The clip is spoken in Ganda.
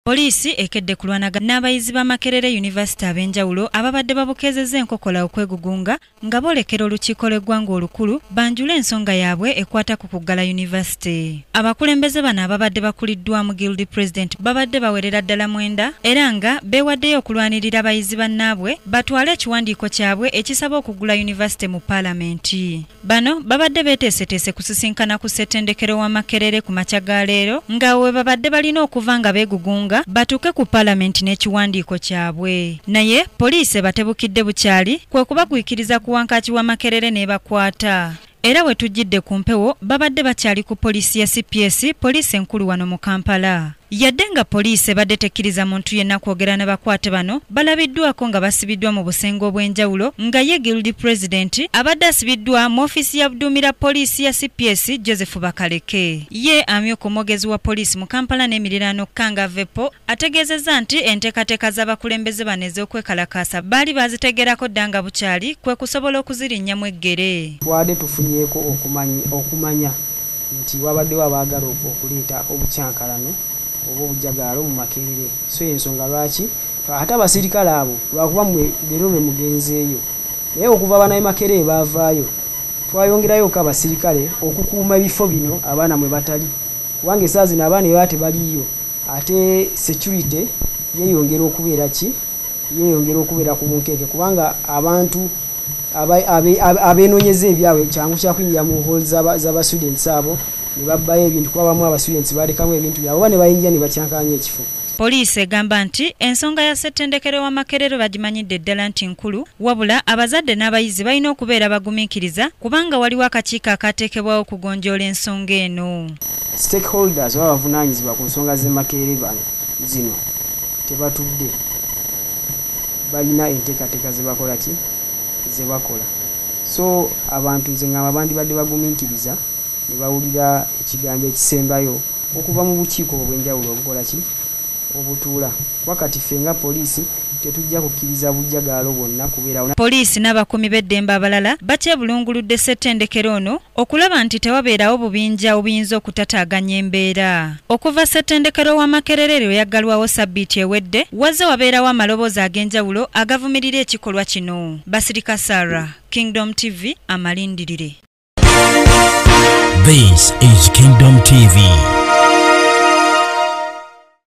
Poliisi ekedde kulwanaga n'abayizi ba Makerere University ab'enjawulo ababadde babukeezezza enkokola okwegugunga nga boolekera olukiiko lw'eggwanga olukulu banjule ensonga yaabwe ekwata ku kuggala University. Abakulembeze bano ababadde bakuliddwamu Guild President babadde bawerera ddala 9 era nga beewaddeyo okulwanirira abayizi bannaabwe batwale ekiwandiiko kyabwe ekisaba okuggula University mu Paalamenti. Bano babadde beeteeseteese kusisinkana ku ssettendekero wa Makerere ku makya ga leero nga we babadde balina okuva nga beegugunga batuke ku Paalamenti n'ekiwandiiko kyabwe. Naye poliisi batebukidde bukyali kwe kubagwikiriza ku wankaaki wa Makerere n'ebakwata. Era we tujjidde ku mpewo babadde bakyali ku poliisi ya CPS, poliisi enkulu wano mu Kampala. Yadde nga poliisi badde tekkiriza muntu yenna kwogera n'abakwate bano balabiddwako nga basibiddwa mu busengo obw'enjawulo nga ye Guild President abadde asibiddwa mu ofiisi ya Budumira poliisi ya CPS Joseph Bakaleke. Ye amyuka omwogezi wa poliisi mu Kampala n'emiriraano Kanga Vepo ategeezezza nti enteekateeka z'abakulembeze bano ez'okwekalakaasa baali bazitegerako ddanga bukyali kwe kusobola okuzirinnyamu eggere. Twadde tufunyeeko okumanya nti wabaddewo abaagala okuleeta obukyankalano oba obujjagaalo mu Makerere. So ensonga lwaki ate abasirikale abo lwakuba mmwe leero lwe mugenzeeyo naye okuva banaye Makerere baavaayo twayongerayoko abasirikale okukuuma ebifo bino abaana mwe batali kubanga essaawa zino abaana eba tebaliyo ate security yeeyongera okubeera ki yeeyongera okubeera ku bunkeeke kubanga abantu abenoonyeza ebyabwe kyangu kyakuyingira mu hall z'abastudents abo ne babbayo ebintu kuba bamu abastudents balekamu ebintu byabwe oba ne bayingira ne bakyankanya ekifo. Poliisi egamba nti ensonga ya ssettendekero wa Makerere bagimanyidde ddala nti nkulu wabula abazadde n'abayizi balina okubeera bagumiikiriza kubanga waliwo akakiiko akateekebwawo okugonjoola ensonga eno. Stakeholders oba bavunaanyizibwa ku nsonga z'e Makerere zino tebatudde balina enteekateeka ze bakola ki ze bakola. So abantu nze ngamba bandibadde bagumiikiriza ne bawulira ekigambo ekisembayo okuva mu bukiiko obw'enjawulo obukola ki obutuula. Wakati ffe nga poliisi tetujja kukkiriza bujjagaalo bwonna kubeerawo. Poliisi n'abakuumi b'eddembe abalala bakyebulunguludde ssettendekero ono okulaba nti tewabeerawo bubinja obuyinza okutataaganya embeera. Okuva ssettendekero wa Makerere lwe yaggalwawo sabbiiti ewedde wazze wabeerawo amaloboozi ag'enjawulo agavumirira ekikolwa kino. Basirika Sarah, Kingdom TV, amalindirire. This is Kingdom TV.